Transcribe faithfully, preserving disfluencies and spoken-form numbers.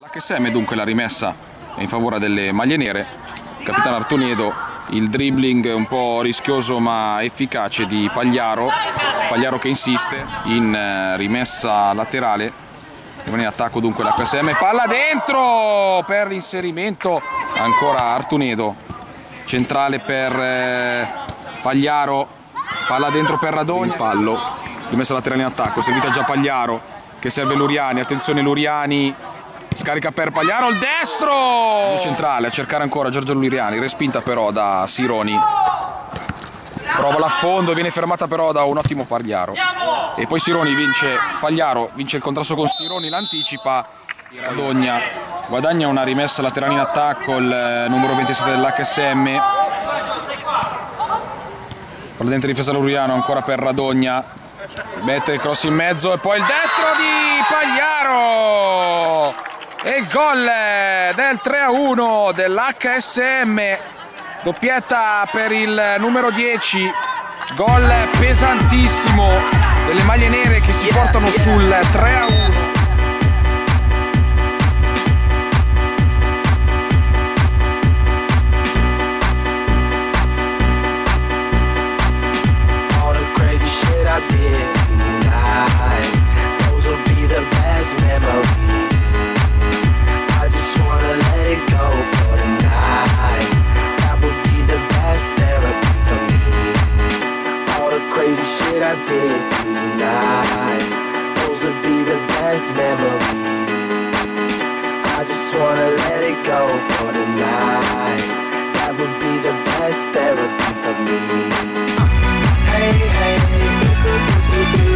L'H S M dunque la rimessa è in favore delle maglie nere. Il capitano Artoniedo, il dribbling un po' rischioso ma efficace di Pagliaro. Pagliaro che insiste in rimessa laterale. Rimane in attacco dunque l'H S M, palla dentro per l'inserimento ancora Artoniedo. Centrale per Pagliaro, palla dentro per Radogna. Pallo, rimessa laterale in attacco, servita già Pagliaro che serve Luriani. Attenzione Luriani. Scarica per Pagliaro, il destro! Il centrale a cercare ancora Giorgio Luriani, respinta però da Sironi. Prova l'affondo, viene fermata però da un ottimo Pagliaro. E poi Sironi vince, Pagliaro vince il contrasto con Sironi, l'anticipa. Radogna guadagna una rimessa laterale in attacco, il numero ventisette dell'H S M. Palla dentro difesa Luriano, ancora per Radogna. Mette il cross in mezzo e poi il destro di Pagliaro! E il gol del tre a uno dell'H S M, doppietta per il numero dieci, gol pesantissimo delle maglie nere che si portano sul tre a uno. I did tonight, those would be the best memories. I just wanna let it go for the night. That would be the best therapy for me. uh, Hey, hey, ooh, ooh, ooh, ooh.